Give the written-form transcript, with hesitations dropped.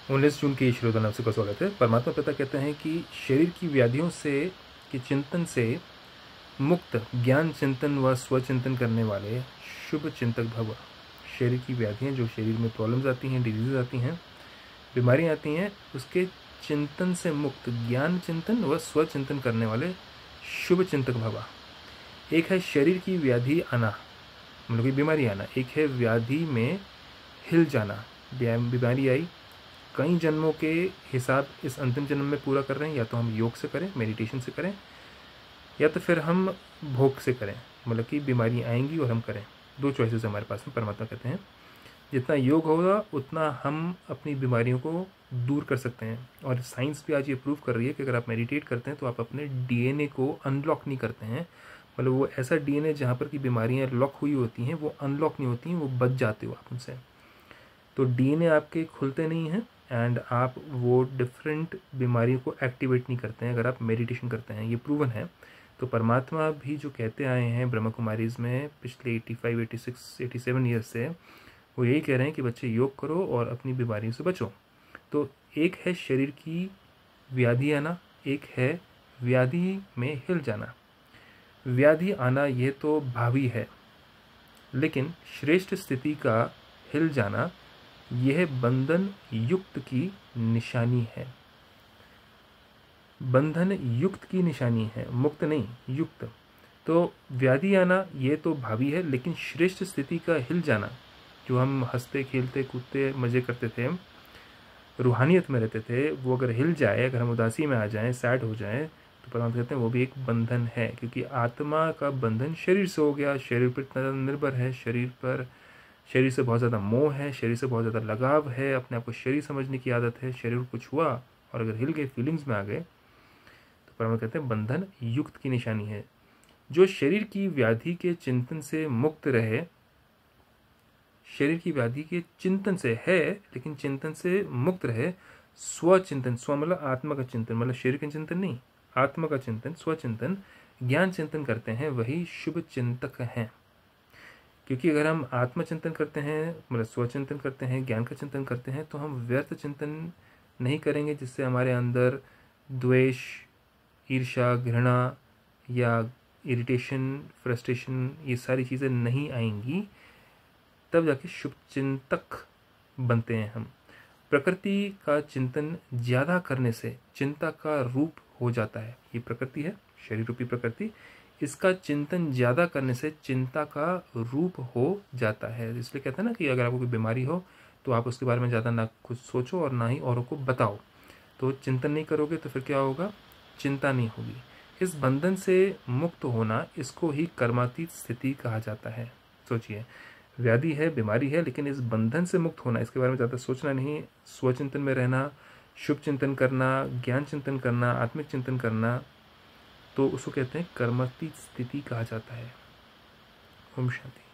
19 जून के श्रोता नमस्ते का स्वागत है। परमात्मा पिता कहते हैं कि शरीर की व्याधियों से के चिंतन से मुक्त ज्ञान चिंतन व स्वचिंतन करने वाले शुभ चिंतक भव। शरीर की व्याधियाँ, जो शरीर में प्रॉब्लम्स आती हैं, डिजीज़ आती हैं, बीमारियाँ आती हैं, उसके चिंतन से मुक्त ज्ञान चिंतन व स्वचिंतन करने वाले शुभ चिंतक भव। एक है शरीर की व्याधि आना, मतलब कि बीमारी आना। एक है व्याधि में हिल जाना। बीमारी आई, कई जन्मों के हिसाब इस अंतिम जन्म में पूरा कर रहे हैं। या तो हम योग से करें, मेडिटेशन से करें, या तो फिर हम भोग से करें, मतलब कि बीमारी आएंगी और हम करें। दो चॉइसेस हमारे पास में। परमात्मा कहते हैं जितना योग होगा उतना हम अपनी बीमारियों को दूर कर सकते हैं। और साइंस भी आज ये प्रूव कर रही है कि अगर आप मेडिटेट करते हैं तो आप अपने डीएनए को अनलॉक नहीं करते हैं। मतलब वो ऐसा डीएनए जहाँ पर की बीमारियाँ लॉक हुई होती हैं वो अनलॉक नहीं होती हैं, वो बच जाते हो आप उनसे। तो डीएनए आपके खुलते नहीं हैं एंड आप वो डिफरेंट बीमारियों को एक्टिवेट नहीं करते हैं अगर आप मेडिटेशन करते हैं। ये प्रूवन है। तो परमात्मा भी जो कहते आए हैं ब्रह्मा कुमारीज में पिछले 85, 86, 87 ईयर्स से, वो यही कह रहे हैं कि बच्चे योग करो और अपनी बीमारियों से बचो। तो एक है शरीर की व्याधि आना, एक है व्याधि में हिल जाना। व्याधि आना ये तो भावी है, लेकिन श्रेष्ठ स्थिति का हिल जाना यह बंधन युक्त की निशानी है। बंधन युक्त की निशानी है, मुक्त नहीं, युक्त। तो व्याधि आना ये तो भावी है, लेकिन श्रेष्ठ स्थिति का हिल जाना, जो हम हंसते खेलते कूदते मज़े करते थे, रूहानियत में रहते थे, वो अगर हिल जाए, अगर हम उदासी में आ जाएं, सैड हो जाएं, तो परमात्मा कहते हैं वो भी एक बंधन है। क्योंकि आत्मा का बंधन शरीर से हो गया, शरीर पर इतना निर्भर है, शरीर से बहुत ज़्यादा मोह है, शरीर से बहुत ज़्यादा लगाव है, अपने आप को शरीर समझने की आदत है। शरीर कुछ हुआ और अगर हिल गए, फीलिंग्स में आ गए, तो परमात्मा कहते हैं बंधन युक्त की निशानी है। जो शरीर की व्याधि के चिंतन से मुक्त रहे, शरीर की व्याधि के चिंतन से है लेकिन चिंतन से मुक्त रहे, स्वचिंतन, स्व मतलब आत्मा का चिंतन, मतलब शरीर का चिंतन नहीं, आत्मा का चिंतन, स्वचिंतन, ज्ञान चिंतन करते हैं, वही शुभ चिंतक हैं। क्योंकि अगर हम आत्मचिंतन करते हैं, मतलब स्वचिंतन करते हैं, ज्ञान का चिंतन करते हैं, तो हम व्यर्थ चिंतन नहीं करेंगे जिससे हमारे अंदर द्वेष, ईर्ष्या, घृणा या इरिटेशन, फ्रस्ट्रेशन, ये सारी चीज़ें नहीं आएंगी। तब जाके शुभ चिंतक बनते हैं हम। प्रकृति का चिंतन ज़्यादा करने से चिंता का रूप हो जाता है। ये प्रकृति है, शरीर रूपी प्रकृति, इसका चिंतन ज़्यादा करने से चिंता का रूप हो जाता है। इसलिए कहते हैं ना कि अगर आपको कोई बीमारी हो तो आप उसके बारे में ज़्यादा ना कुछ सोचो और ना ही औरों को बताओ। तो चिंतन नहीं करोगे तो फिर क्या होगा? चिंता नहीं होगी। इस बंधन से मुक्त होना, इसको ही कर्मातीत स्थिति कहा जाता है। सोचिए, व्याधि है, बीमारी है, लेकिन इस बंधन से मुक्त होना, इसके बारे में ज़्यादा सोचना नहीं, स्वचिंतन में रहना, शुभ चिंतन करना, ज्ञान चिंतन करना, आत्मिक चिंतन करना, तो उसको कहते हैं कर्मातीत स्थिति कहा जाता है। ओम शांति।